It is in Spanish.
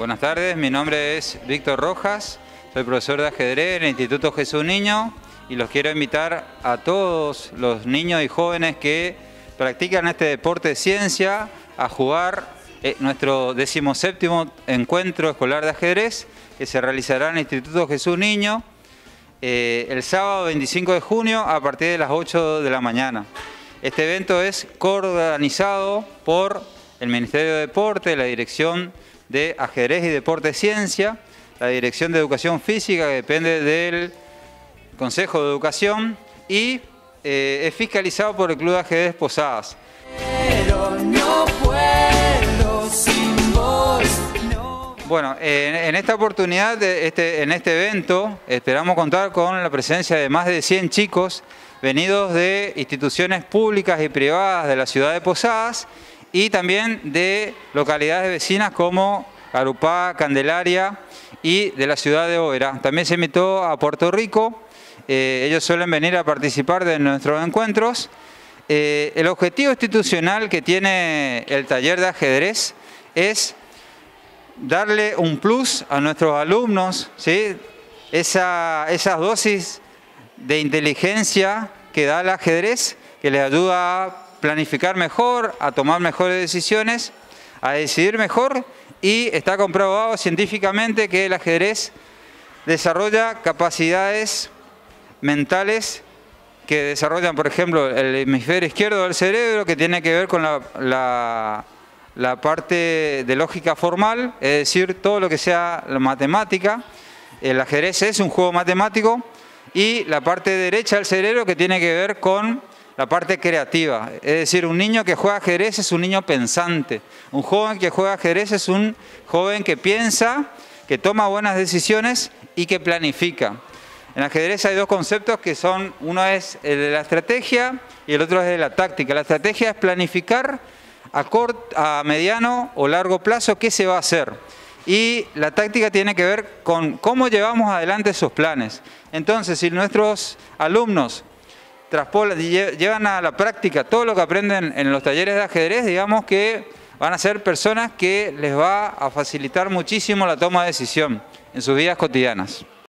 Buenas tardes, mi nombre es Víctor Rojas, soy profesor de ajedrez en el Instituto Jesús Niño y los quiero invitar a todos los niños y jóvenes que practican este deporte de ciencia a jugar nuestro 17º encuentro escolar de ajedrez que se realizará en el Instituto Jesús Niño el sábado 25 de junio a partir de las 8 de la mañana. Este evento es coorganizado por el Ministerio de Deporte, la Dirección de Ajedrez y Deporte Ciencia, la Dirección de Educación Física, que depende del Consejo de Educación, y es fiscalizado por el Club de Ajedrez Posadas. Pero no puedo sin vos, no. Bueno, en esta oportunidad, en este evento, esperamos contar con la presencia de más de 100 chicos venidos de instituciones públicas y privadas de la ciudad de Posadas y también de localidades vecinas como Carupá, Candelaria y de la ciudad de Oberá. También se invitó a Puerto Rico, ellos suelen venir a participar de nuestros encuentros. El objetivo institucional que tiene el taller de ajedrez es darle un plus a nuestros alumnos, ¿sí? Esas dosis de inteligencia que da el ajedrez, que les ayuda a planificar mejor, a tomar mejores decisiones, a decidir mejor, y está comprobado científicamente que el ajedrez desarrolla capacidades mentales que desarrollan, por ejemplo, el hemisferio izquierdo del cerebro, que tiene que ver con la parte de lógica formal, es decir, todo lo que sea la matemática. El ajedrez es un juego matemático, y la parte derecha del cerebro que tiene que ver con la parte creativa. Es decir, un niño que juega ajedrez es un niño pensante. Un joven que juega ajedrez es un joven que piensa, que toma buenas decisiones y que planifica. En ajedrez hay dos conceptos que son, uno es el de la estrategia y el otro es de la táctica. La estrategia es planificar a mediano o largo plazo qué se va a hacer. Y la táctica tiene que ver con cómo llevamos adelante esos planes. Entonces, si nuestros alumnos llevan a la práctica todo lo que aprenden en los talleres de ajedrez, digamos que van a ser personas que les va a facilitar muchísimo la toma de decisión en sus vidas cotidianas.